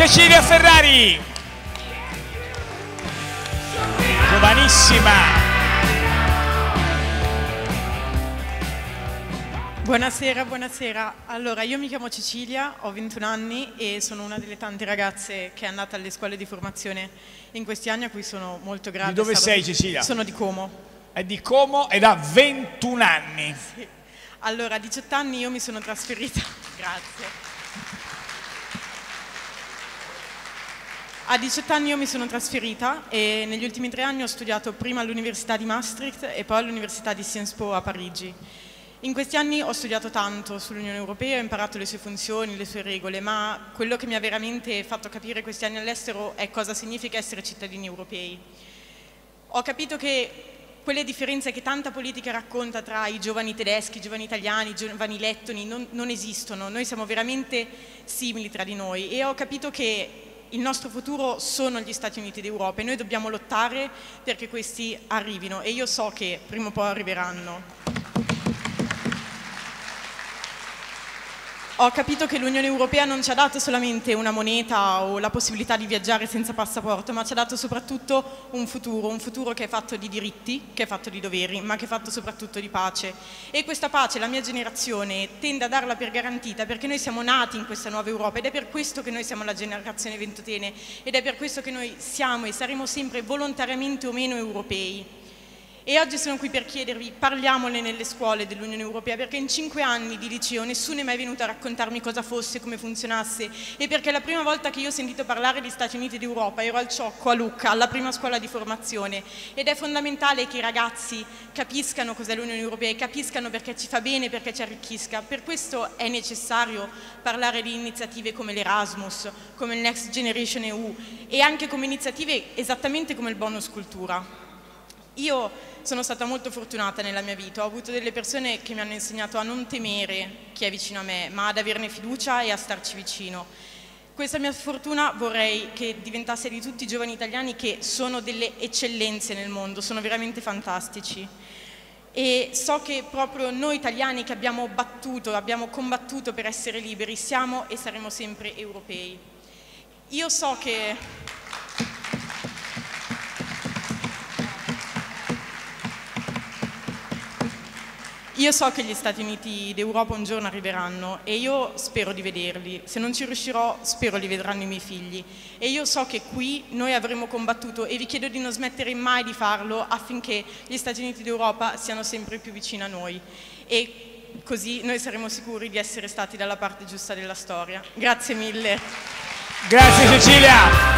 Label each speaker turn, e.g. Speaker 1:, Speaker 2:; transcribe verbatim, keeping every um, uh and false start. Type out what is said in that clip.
Speaker 1: Cecilia Ferrari, giovanissima.
Speaker 2: Buonasera, buonasera. Allora, io mi chiamo Cecilia, ho ventuno anni e sono una delle tante ragazze che è andata alle scuole di formazione in questi anni, a cui sono molto grata.
Speaker 1: Di dove sei, Cecilia?
Speaker 2: Sono di Como.
Speaker 1: È di Como ed ha ventuno anni.
Speaker 2: Sì. Allora, a diciotto anni io mi sono trasferita. Grazie. A diciotto anni io mi sono trasferita e negli ultimi tre anni ho studiato prima all'Università di Maastricht e poi all'Università di Sciences Po a Parigi. In questi anni ho studiato tanto sull'Unione Europea, ho imparato le sue funzioni, le sue regole, ma quello che mi ha veramente fatto capire questi anni all'estero è cosa significa essere cittadini europei. Ho capito che quelle differenze che tanta politica racconta tra i giovani tedeschi, i giovani italiani, i giovani lettoni non, non esistono, noi siamo veramente simili tra di noi e ho capito che il nostro futuro sono gli Stati Uniti d'Europa e noi dobbiamo lottare perché questi arrivino e io so che prima o poi arriveranno. Ho capito che l'Unione Europea non ci ha dato solamente una moneta o la possibilità di viaggiare senza passaporto, ma ci ha dato soprattutto un futuro, un futuro che è fatto di diritti, che è fatto di doveri, ma che è fatto soprattutto di pace. E questa pace la mia generazione tende a darla per garantita perché noi siamo nati in questa nuova Europa ed è per questo che noi siamo la generazione ventotene ed è per questo che noi siamo e saremo sempre volontariamente o meno europei. E oggi sono qui per chiedervi, parliamone nelle scuole dell'Unione Europea, perché in cinque anni di liceo nessuno è mai venuto a raccontarmi cosa fosse, come funzionasse, e perché la prima volta che io ho sentito parlare di Stati Uniti d'Europa ero al Ciocco, a Lucca, alla prima scuola di formazione, ed è fondamentale che i ragazzi capiscano cos'è l'Unione Europea e capiscano perché ci fa bene, perché ci arricchisca. Per questo è necessario parlare di iniziative come l'Erasmus, come il Next Generation E U e anche come iniziative esattamente come il bonus cultura. Io sono stata molto fortunata nella mia vita, ho avuto delle persone che mi hanno insegnato a non temere chi è vicino a me, ma ad averne fiducia e a starci vicino. Questa mia fortuna vorrei che diventasse di tutti i giovani italiani che sono delle eccellenze nel mondo, sono veramente fantastici. E so che proprio noi italiani che abbiamo battuto, abbiamo combattuto per essere liberi, siamo e saremo sempre europei. Io so che... Io so che gli Stati Uniti d'Europa un giorno arriveranno e io spero di vederli, se non ci riuscirò spero li vedranno i miei figli e io so che qui noi avremo combattuto e vi chiedo di non smettere mai di farlo affinché gli Stati Uniti d'Europa siano sempre più vicini a noi e così noi saremo sicuri di essere stati dalla parte giusta della storia. Grazie mille.
Speaker 1: Grazie Cecilia.